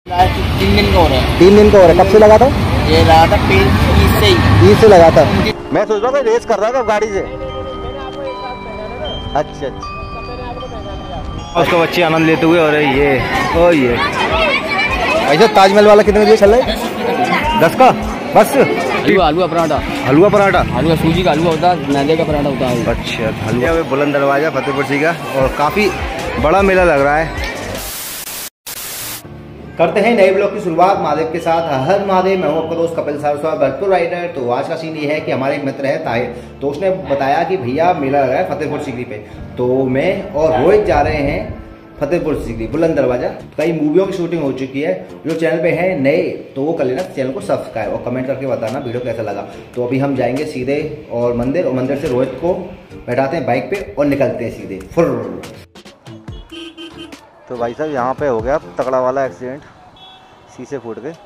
3 दिन का हो रहा है। 3 दिन का हो रहा है। कब से लगा था? ये लगा था 30 से ही। 30 से लगा था। मैं सोच रहा था रेस कर रहा था गाड़ी से। अच्छा अच्छा। उसको बच्चे आनंद लेते हुए। और ये ऐसा ताजमहल वाला कितने बजे चल रहा है? 10 का बस। हलवा पराठा। हलवा पराठा। हलवा सूजी का हलवा होता है, मैदे का पराठा होता है। अच्छा हलवा। बुलंद दरवाजा फतेहपुर सीकरी का और काफ़ी बड़ा मेला लग रहा है। करते हैं नए ब्लॉग की शुरुआत महादेव के साथ। हर महादेव। मैं हूं आपका दोस्त कपिल सारस्वत भरतपुर राइडर। तो आज का सीन ये है कि हमारे एक मित्र है ताहिर, तो उसने बताया कि भैया मेला लगा है फतेहपुर सीकरी पे। तो मैं और रोहित जा रहे हैं फतेहपुर सीकरी बुलंद दरवाजा। कई मूवियों की शूटिंग हो चुकी है। जो चैनल पे है नए तो वो कर लेना चैनल को सब्सक्राइब और कमेंट करके बताना वीडियो कैसा लगा। तो अभी हम जाएंगे सीधे और मंदिर से रोहित को बैठाते हैं बाइक पे और निकलते हैं सीधे फुर। तो भाई साहब यहाँ पे हो गया तगड़ा वाला एक्सीडेंट, शीशे फूट गए।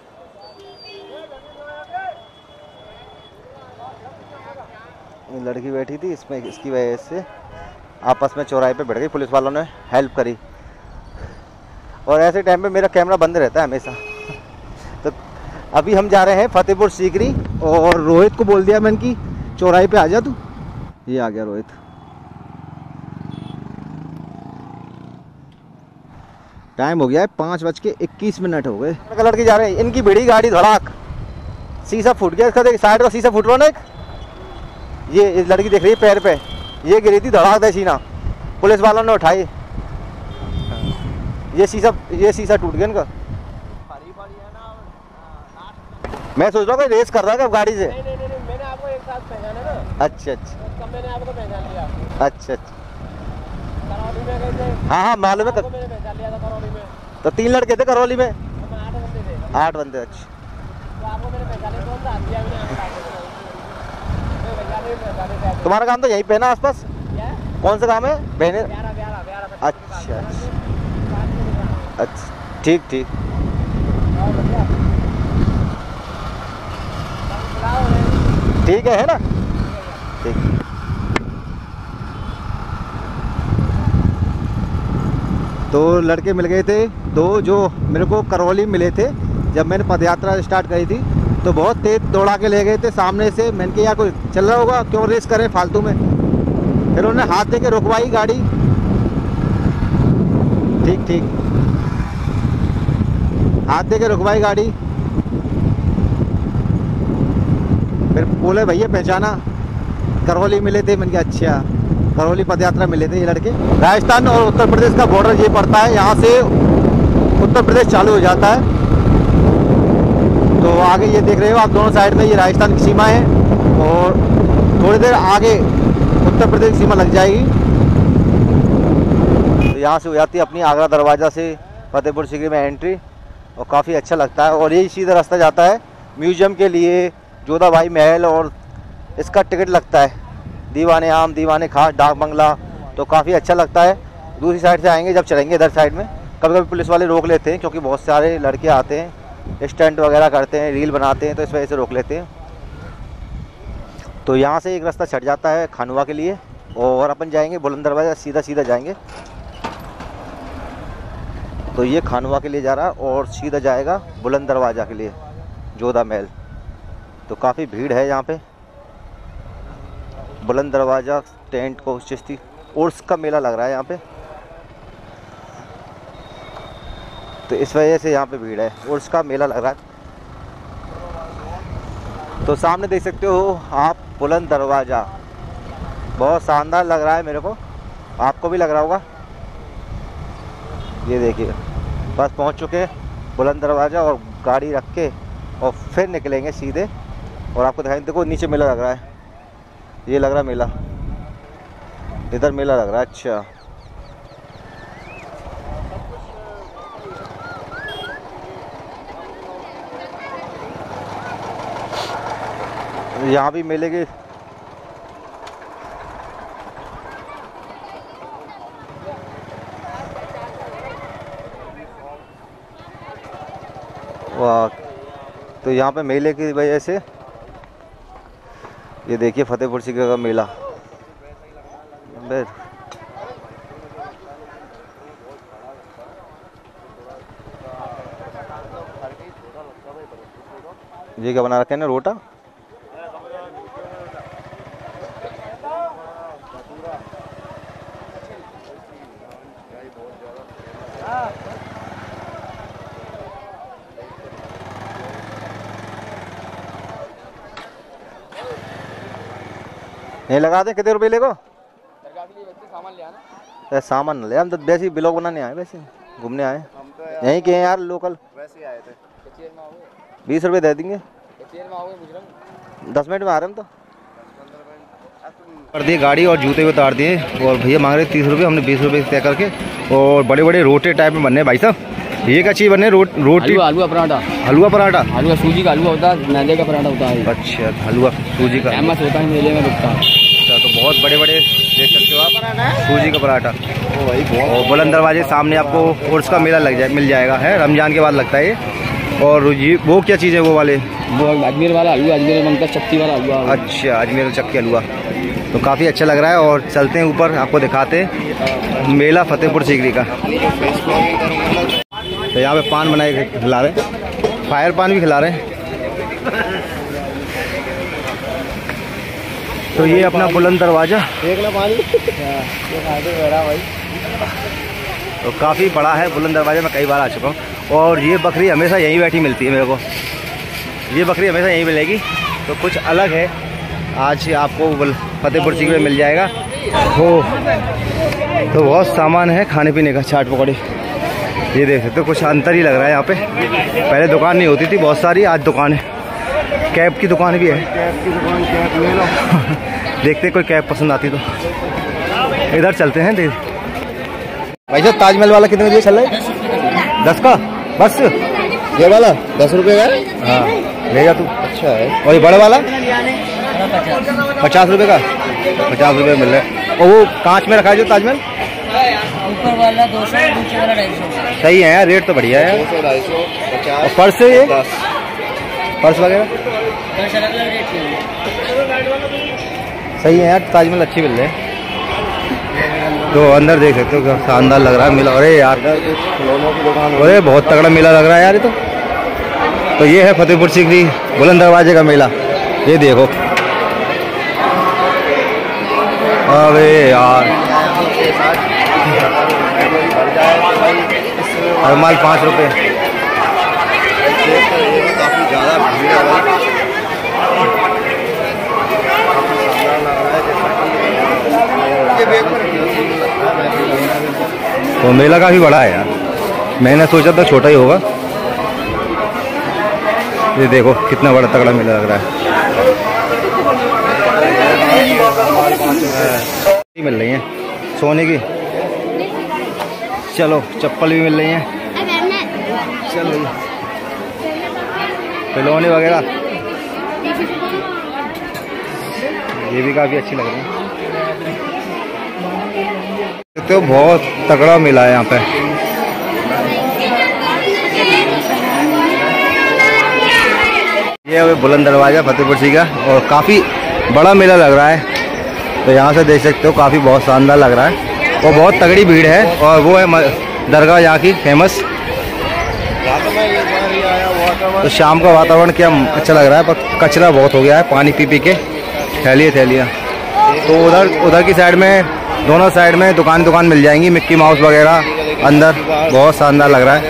लड़की बैठी थी इसमें, इसकी वजह से आपस में चौराहे पे बैठ गई। पुलिस वालों ने हेल्प करी। और ऐसे टाइम पे मेरा कैमरा बंद रहता है हमेशा। तो अभी हम जा रहे हैं फतेहपुर सीकरी और रोहित को बोल दिया मैंने कि चौराहे पे आ जा तू। ये आ गया रोहित। टाइम हो गया है 5:21 हो गए। लड़के जा रहे हैं, इनकी बड़ी गाड़ी धड़ाक, शीशा फूट गया इसका। देख साइड का शीशा फूट रहा ना एक। ये लड़की देख रही है पैर पे, ये गिरी थी धड़ाक दे सीना। पुलिस वालों ने उठाई। ये शीशा टूट गया इनका। मैं सोच रहा था रेस कर रहा था गाड़ी से। नहीं, मैंने आपको एक साथ पहचाना ना। अच्छा तब मैंने आपको पहचान लिया। अच्छा करौली में गए थे। हाँ मालूम है। मैंने पहचान लिया था करौली में। तो 3 लड़के थे करौली में। 8 बंदे थे। 8 बंदे। अच्छा तो आपको मैंने पहचाने कौन सा दिया मैंने आपको। तुम्हारा काम तो यहीं पे ना आसपास? कौन सा काम है? बहने। अच्छा अच्छा ठीक। ठीक है ना? ठीक। तो लड़के मिल गए थे 2 जो मेरे को करौली मिले थे जब मैंने पदयात्रा स्टार्ट करी थी। तो बहुत तेज दौड़ा के ले गए थे सामने से। मैंने कहा यार कोई चल रहा होगा, क्यों रेस करें फालतू में। फिर उन्होंने हाथ दे के रुकवाई गाड़ी। ठीक हाथ दे के रुकवाई गाड़ी। फिर बोले भैया पहचाना, करौली मिले थे। मैंने कहा अच्छा, करौली पदयात्रा मिले थे ये लड़के। राजस्थान और उत्तर प्रदेश का बॉर्डर ये पड़ता है, यहाँ से उत्तर प्रदेश चालू हो जाता है। तो आगे ये देख रहे हो आप दोनों साइड में, ये राजस्थान की सीमा है और थोड़ी देर आगे उत्तर प्रदेश की सीमा लग जाएगी। तो यहाँ से हो जाती है अपनी आगरा दरवाज़ा से फतेहपुर सीकरी में एंट्री। और काफ़ी अच्छा लगता है। और यही सीधा रास्ता जाता है म्यूजियम के लिए, जोधाबाई महल। और इसका टिकट लगता है दीवाने आम, दीवाने खास, डाक बंगला। तो काफ़ी अच्छा लगता है। दूसरी साइड से आएंगे जब चलेंगे इधर साइड में। कभी कभी पुलिस वाले रोक लेते हैं क्योंकि बहुत सारे लड़के आते हैं, स्टंट वगैरह करते हैं, रील बनाते हैं, तो इस वजह से रोक लेते हैं। तो यहाँ से एक रास्ता छट जाता है खानुआ के लिए और अपन जाएंगे बुलंद दरवाजा। सीधा जाएंगे। तो ये खानुआ के लिए जा रहा है और सीधा जाएगा बुलंद दरवाजा के लिए, जोधा महल। तो काफ़ी भीड़ है यहाँ पे। बुलंद दरवाजा टेंट को चिश्ती उर्स का मेला लग रहा है यहाँ पे। तो इस वजह से यहाँ पे भीड़ है, उर्स का मेला लग रहा है। तो सामने देख सकते हो आप बुलंद दरवाजा, बहुत शानदार लग रहा है मेरे को। आपको भी लग रहा होगा। ये देखिए बस पहुँच चुके हैं बुलंद दरवाजा और गाड़ी रख के और फिर निकलेंगे सीधे। और आपको दिखाएं, देखो नीचे मेला लग रहा है। ये लग रहा है मेला, इधर मेला लग रहा है। अच्छा यहाँ भी मेले के वाह। तो यहाँ पे मेले की वजह से ये देखिए फतेहपुर सीकरी का मेला। ये क्या बना रखे हैं ना, रोटा? नहीं लगा दे, कितने रुपए लेगो? दरगाह के लिए बच्चे सामान ले आना। सामान न ले, हम तो वैसे ही ब्लॉग बनाने आए, वैसे घूमने आए। यहीं के हैं यार, लोकल। वैसे ही आए थे। 20 रुपए दे देंगे। 10 मिनट में आ रहे हम तो। कर दिए गाड़ी और जूते उतार दिए और भैया मांग रहे 30 रुपये, हमने 20 रुपये तय करके। और बड़े बड़े रोटे टाइप में बनने भाई साहब। ये क्या चीज़ बनने? रोटी, हलवा पराठा। हलवा पराठा? हलवा सूजी का हलवा होता है, मैदे का पराठा होता है। अच्छा, हलवा सूजी का फेमस होता है, मेले में बिकता है। अच्छा, तो बहुत बड़े बड़े देख सकते हो आप, सूजी का पराठा। और बुलंद दरवाजे सामने आपको उर्स का मेला मिल जाएगा, है रमजान के बाद लगता है ये। और ये वो क्या चीज़ है वो वाले? वो अजमेर वाला हलवा, अजमेर मंका चक्की वाला हलवा। अच्छा, अजमेर चक्की हलवा। तो काफ़ी अच्छा लग रहा है। और चलते हैं ऊपर, आपको दिखाते हैं मेला फतेहपुर सीकरी का। तो यहाँ पे पान बनाए खिला रहे, फायर पान भी खिला रहे हैं। तो ये अपना बुलंद दरवाज़ा देखना पानी भाई। तो काफ़ी बड़ा है बुलंद दरवाज़ा, मैं कई बार आ चुका हूँ। और ये बकरी हमेशा यहीं बैठी मिलती है मेरे को, ये बकरी हमेशा यहीं मिलेगी। तो कुछ अलग है आज आपको फतेहपुर सीकरी में मिल जाएगा। तो बहुत सामान है खाने पीने का, चाट पकौड़ी ये देख सकते हो। कुछ अंतर ही लग रहा है यहाँ पे, पहले दुकान नहीं होती थी बहुत सारी, आज दुकान है। कैब की दुकान भी है, कैब की दुकान, कैब ले लो। देखते कोई कैब पसंद आती तो इधर चलते हैं। देख भाई साहब, ताजमहल वाला कितने बजे चल रहा है? 10 का बस। ये वाला 10 रुपये का? हाँ ले जा तू। अच्छा है। और ये बड़ा वाला 50 रुपये का? 50 रुपये मिल रहा है। और वो कांच में रखा है जो ताजमहल, ऊपर वाला 200, नीचे वाला 250। सही है यार, रेट तो बढ़िया है। 200, 250, 50। और पर्स है ये, पर्स वगैरह सही है यार, ताजमहल अच्छी मिल रहे हैं। तो अंदर देख सकते हो, शानदार लग रहा है मेला। अरे यार, अरे बहुत तगड़ा मेला लग रहा है यार ये तो ये है फतेहपुर सीकरी बुलंद दरवाजे का मेला। ये देखो, अरे यार हर माल 5 रुपये। काफ़ी ज़्यादा भीड़ है भाई। तो मेला काफ़ी बड़ा है यार, मैंने सोचा था छोटा ही होगा। ये देखो कितना बड़ा तगड़ा मेला लग रहा है। मिल रही हैं सोने की, चलो चप्पल भी मिल रही हैं, चलो खिलौने वगैरह ये भी काफ़ी अच्छी लग रही है। तो बहुत तगड़ा मेला है यहाँ पे। ये है बुलंद दरवाजा फतेहपुर सीकरी का, और काफ़ी बड़ा मेला लग रहा है। तो यहाँ से देख सकते हो, काफ़ी बहुत शानदार लग रहा है और बहुत तगड़ी भीड़ है। और वो है दरगाह यहाँ की फेमस। तो शाम का वातावरण क्या अच्छा लग रहा है, पर कचरा बहुत हो गया है, पानी पी पी के थैलियाँ। तो उधर की साइड में, दोनों साइड में दुकान मिल जाएंगी, मिक्की माउस वगैरह अंदर। बहुत शानदार लग रहा है।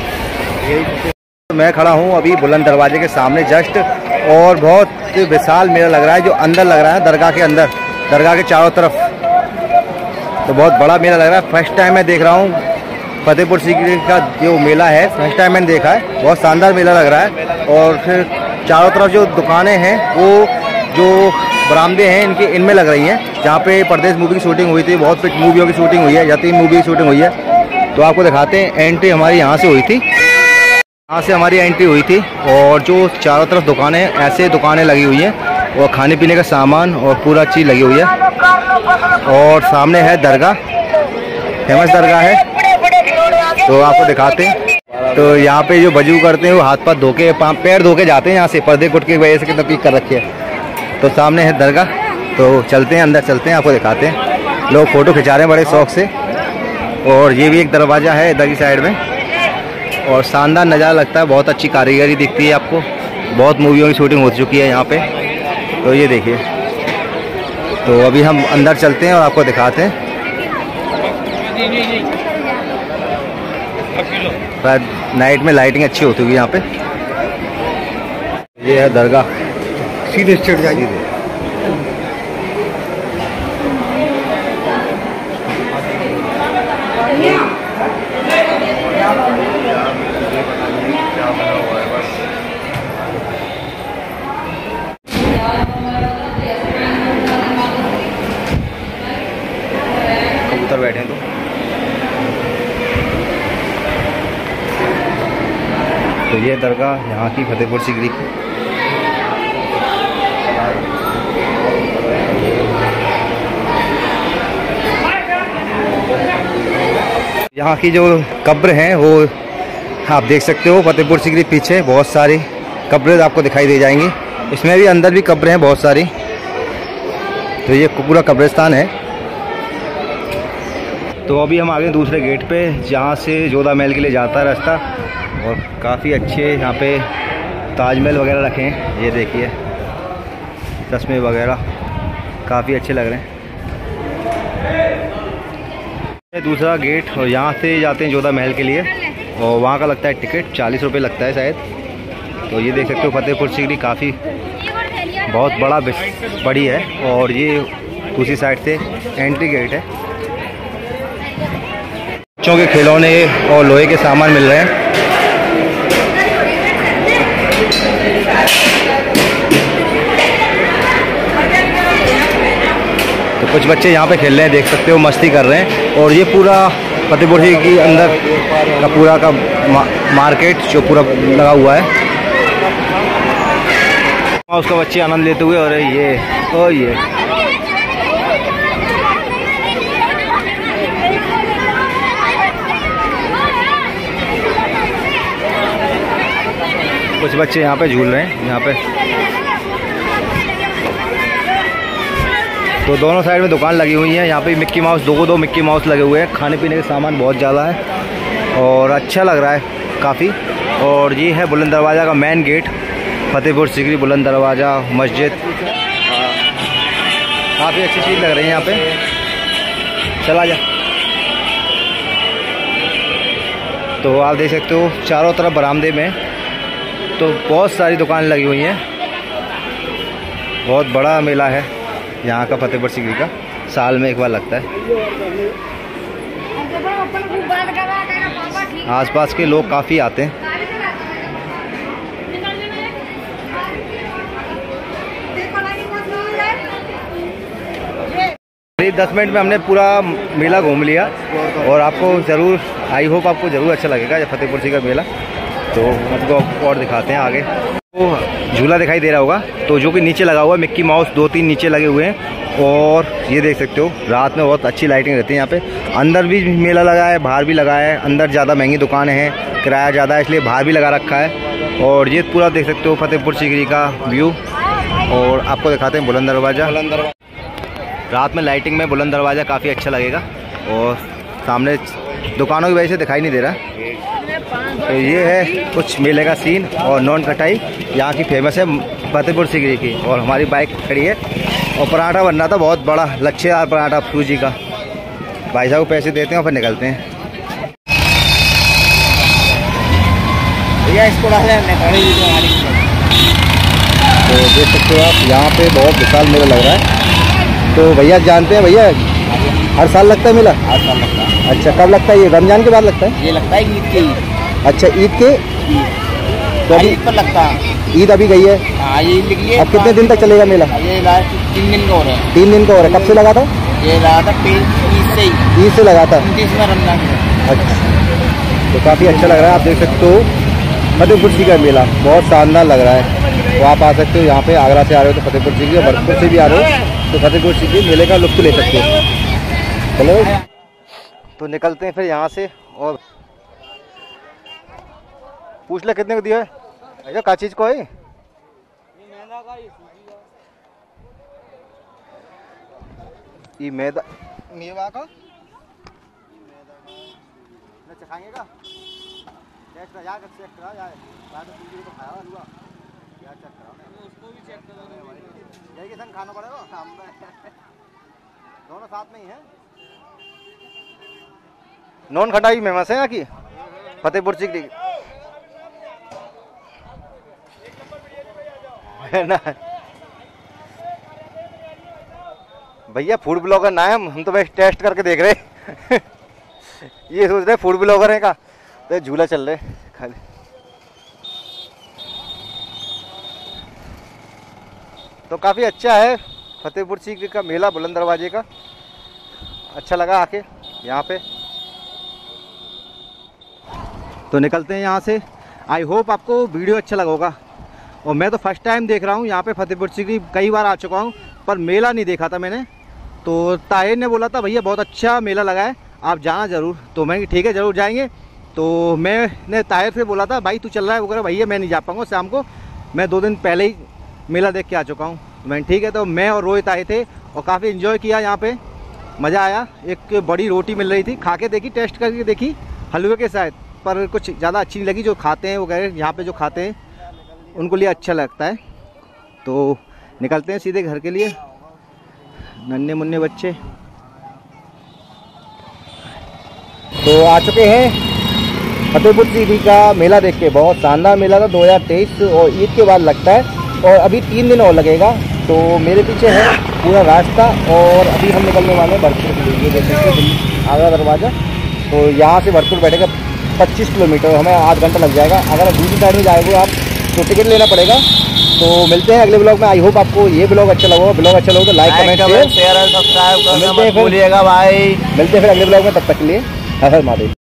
मैं खड़ा हूँ अभी बुलंद दरवाजे के सामने जस्ट, और बहुत विशाल मेला लग रहा है जो अंदर लग रहा है, दरगाह के अंदर, दरगाह के चारों तरफ। तो बहुत बड़ा मेला लग रहा है। फर्स्ट टाइम मैं देख रहा हूँ फतेहपुर सीकरी का जो मेला है, फर्स्ट टाइम मैंने देखा है। बहुत शानदार मेला लग रहा है। और फिर चारों तरफ जो दुकानें हैं, वो जो बरामदे हैं इनमें लग रही हैं, जहाँ पे परदेश मूवी की शूटिंग हुई थी, बहुत मूवियों की शूटिंग हुई है, यतीम मूवी की शूटिंग हुई है। तो आपको दिखाते हैं, एंट्री हमारी यहाँ से हुई थी, यहाँ से हमारी एंट्री हुई थी। और जो चारों तरफ दुकानें, ऐसे दुकानें लगी हुई हैं, और खाने पीने का सामान और पूरा चीज़ लगी हुई है। और सामने है दरगाह, फेमस दरगाह है। तो आपको दिखाते हैं। तो यहाँ पे जो वजू करते हैं वो हाथ पाथ धो के, पैर धो के जाते हैं यहाँ से, पर्दे कुट की वजह से कितना पीक कर रखे है। तो सामने है दरगाह। तो चलते हैं अंदर, चलते हैं, आपको दिखाते हैं। लोग फ़ोटो खिंचा रहे हैं बड़े शौक से। और ये भी एक दरवाज़ा है इधर की साइड में, और शानदार नज़ारा लगता है, बहुत अच्छी कारीगरी दिखती है आपको। बहुत मूवियों की शूटिंग हो चुकी है यहाँ पे। तो ये देखिए, तो अभी हम अंदर चलते हैं और आपको दिखाते हैं। शायद नाइट में लाइटिंग अच्छी होती होगी यहाँ पे। ये है दरगाह, सीधे स्ट्रेट जाइए। कबूतर बैठे हैं तो ये दरगाह यहाँ की फतेहपुर सीकरी की। यहाँ की जो कब्र हैं वो आप देख सकते हो। फतेहपुर सीकरी पीछे बहुत सारी कब्रें आपको दिखाई दे जाएंगी। इसमें भी अंदर भी कब्रें हैं बहुत सारी। तो ये पूरा कब्रिस्तान है। तो अभी हम आगे दूसरे गेट पे, जहाँ से जोधा महल के लिए जाता है रास्ता। और काफ़ी अच्छे यहाँ पे ताजमहल वगैरह रखे हैं। ये देखिए चश्मे वगैरह काफ़ी अच्छे लग रहे हैं। दूसरा गेट, और यहाँ से जाते हैं जोधा महल के लिए, और वहाँ का लगता है टिकट 40 रुपये लगता है शायद। तो ये देख सकते हो फतेहपुर सीकरी काफ़ी बहुत बड़ी है। और ये दूसरी साइड से एंट्री गेट है। बच्चों के खिलौने और लोहे के सामान मिल रहे हैं। तो कुछ बच्चे यहाँ पे खेल रहे हैं, देख सकते हो, मस्ती कर रहे हैं। और ये पूरा फतेहपुर सीकरी के अंदर का पूरा का मार्केट जो पूरा लगा हुआ है, उसका बच्चे आनंद लेते हुए। और ये कुछ बच्चे यहाँ पे झूल रहे हैं यहाँ पे। तो दोनों साइड में दुकान लगी हुई है। यहाँ पे मिक्की माउस, दो मिक्की माउस लगे हुए हैं। खाने पीने के सामान बहुत ज़्यादा है और अच्छा लग रहा है काफ़ी। और ये है बुलंद दरवाज़ा का मेन गेट, फतेहपुर सीकरी बुलंद दरवाज़ा मस्जिद। काफ़ी अच्छी चीज़ लग रही है यहाँ पे। चला जा। तो आप देख सकते हो चारों तरफ बरामदे में तो बहुत सारी दुकान लगी हुई हैं। बहुत बड़ा मेला है यहाँ का फतेहपुर सीकरी का, साल में एक बार लगता है। आसपास के लोग काफ़ी आते हैं। 10 मिनट में हमने पूरा मेला घूम लिया और आपको ज़रूर, आई होप आपको ज़रूर अच्छा लगेगा जब फतेहपुर सीकरी का मेला। तो आपको और दिखाते हैं आगे। तो झूला दिखाई दे रहा होगा, तो जो कि नीचे लगा हुआ है मिक्की माउस, 2-3 नीचे लगे हुए हैं। और ये देख सकते हो रात में बहुत अच्छी लाइटिंग रहती है यहाँ पे। अंदर भी मेला लगा है, बाहर भी लगा है। अंदर ज़्यादा महंगी दुकानें हैं, किराया ज़्यादा है, इसलिए बाहर भी लगा रखा है। और ये पूरा देख सकते हो फतेहपुर सीकरी का व्यू। और आपको दिखाते हैं बुलंद दरवाज़ा। रात में लाइटिंग में बुलंद दरवाज़ा काफ़ी अच्छा लगेगा। और सामने दुकानों की वजह से दिखाई नहीं दे रहा। तो ये है कुछ मेले का सीन। और नॉन कटाई यहाँ की फेमस है फतेहपुर सीकरी की। और हमारी बाइक खड़ी है और पराठा बन रहा था बहुत बड़ा, लच्छेदार पराठा सूजी का। भाई साहब को पैसे देते हैं और फिर निकलते हैं। भैया इसको तो देख सकते हो आप, यहाँ पे बहुत विशाल मेला लग रहा है। तो भैया जानते हैं, भैया हर साल लगता है मेला? हर साल लगता है। अच्छा, कब लगता है ये? रमजान के बाद लगता है? ये लगता है ईद के। अच्छा, ईद के? तो अभी ईद पर लगता है। ईद अभी गई है। हाँ, ये ईद निकली है। अब कितने दिन तक चलेगा मेला? ये लास्ट 3 दिन का हो रहा है। 3 दिन का हो रहा है। कब से लगा था? ये लगा था ईद से ही। ईद से लगा था। 29 में रमजान में। अच्छा, तो काफ़ी अच्छा लग रहा है। आप देख सकते हो फतेहपुर सीकरी का मेला बहुत शानदार लग रहा है। तो आप आ सकते हो यहाँ पे। आगरा से आ रहे हो तो फतेहपुर सीकरी, और भरतपुर से भी आ रहे हो तो फतेहपुर सीकरी मेले का लुत्फ ले सकते हो। चलो तो निकलते हैं फिर यहाँ से। और पूछ ले कितने को दिया है भैया, का चीज़ को है? ये मैदा मेवा का चखाएंगे का? एक्स्ट्रा यार, एक्स्ट्रा यार तो खाया हुआ उसको भी चेक करो। यही के संग खाना पड़ेगा, दोनों साथ में ही है। नॉन खटाई फेमस है यहाँ की, फतेहपुर सीकरी है ना। भैया फूड ब्लॉगर ना है हम तो बस टेस्ट करके देख रहे ये सोच रहे फूड ब्लॉगर है का, तो झूला चल रहे खाली। तो काफ़ी अच्छा है फतेहपुर सीकरी का मेला बुलंद दरवाजे का, अच्छा लगा आके यहाँ पे। तो निकलते हैं यहाँ से। आई होप आपको वीडियो अच्छा लगा होगा। और मैं तो फर्स्ट टाइम देख रहा हूँ यहाँ पे फतेहपुर सीकरी, कई बार आ चुका हूँ पर मेला नहीं देखा था मैंने। तो ताहिर ने बोला था भैया बहुत अच्छा मेला लगा है, आप जाना ज़रूर। तो मैं ठीक है ज़रूर जाएंगे। तो मैंने ताहिर से बोला था भाई तू चल रहा है, वो कह रहा भैया मैं नहीं जा पाऊँगा, शाम को मैं 2 दिन पहले ही मेला देख के आ चुका हूँ। तो मैंने ठीक है। तो मैं और रोहित आए थे और काफ़ी इन्जॉय किया यहाँ पे, मज़ा आया। एक बड़ी रोटी मिल रही थी, खा के देखी, टेस्ट करके देखी हलवे के साथ, पर कुछ ज़्यादा अच्छी नहीं लगी। जो खाते हैं वो कह रहे यहाँ पे जो खाते हैं उनको लिए अच्छा लगता है। तो निकलते हैं सीधे घर के लिए। नन्हे मुन्ने बच्चे तो आ चुके हैं फतेहपुर सीकरी का मेला देख के। बहुत शानदार मेला था 2023 और ईद के बाद लगता है और अभी 3 दिन और लगेगा। तो मेरे पीछे है पूरा रास्ता और अभी हम निकलने वाले हैं भरतपुर के लिए। देखिए आगरा दरवाज़ा, तो यहाँ से भरतपुर बैठेगा 25 किलोमीटर, हमें आध घंटा लग जाएगा। अगर दूसरी साइड में जाएंगे आप तो टिकट लेना पड़ेगा। तो मिलते हैं अगले ब्लॉग में। आई होप आपको ये ब्लॉग अच्छा लगा। ब्लॉग अच्छा लगा तो लाइक कमेंट शेयर और सब्सक्राइब करना मत भूलिएगा भाई। मिलते हैं फिर अगले ब्लॉग में, तब तक के लिए हर हर महादेव।